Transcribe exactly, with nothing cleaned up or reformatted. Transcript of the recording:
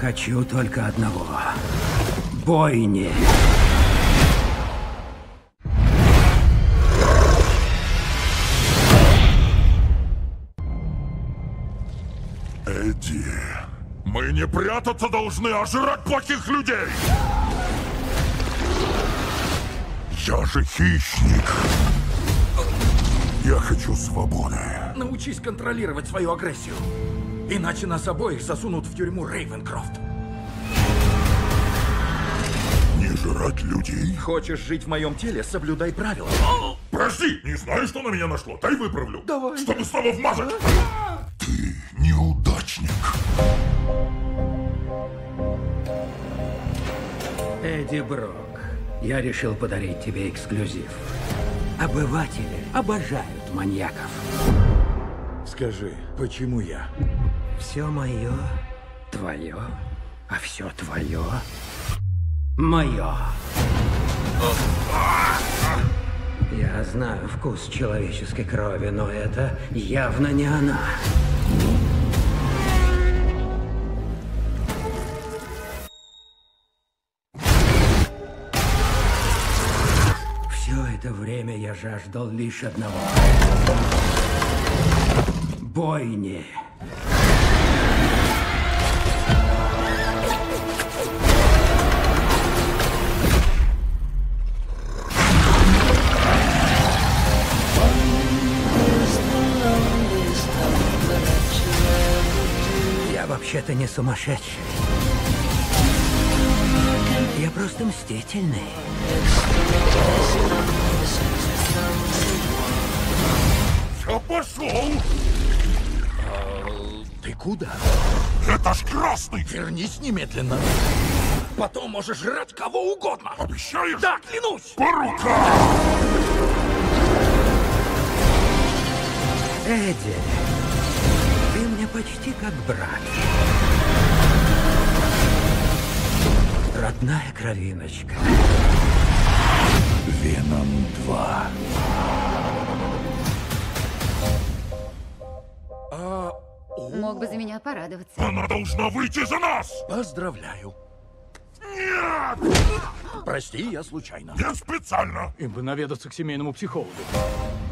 хочу только одного. Бойни. Эдди, мы не прятаться должны, а жрать плохих людей! Я же хищник. Я хочу свободы. Научись контролировать свою агрессию. Иначе нас обоих засунут в тюрьму Рейвенкрофт. Не жрать людей? Хочешь жить в моем теле, соблюдай правила. Прости, не знаю, что на меня нашло. Дай выправлю. Давай. Чтобы снова вмазать. Ты неудачник. Эдди Брок, я решил подарить тебе эксклюзив. Обыватели обожают маньяков. Скажи, почему я? Все мое твое, а все твое мое. Я знаю вкус человеческой крови, но это явно не она. Все это время я жаждал лишь одного. Бойни. Я вообще-то не сумасшедший. Я просто мстительный. Я пошел! Ты куда? Это ж красный! Вернись немедленно. Потом можешь жрать кого угодно. Обещаешь? Да, клянусь! По рукам! Эдди, ты мне почти как брат. Родная кровиночка. Веном два. А, Мог бы за меня порадоваться. Она должна выйти за нас! Поздравляю. Нет! Прости, я случайно. Я специально. Им бы наведаться к семейному психологу.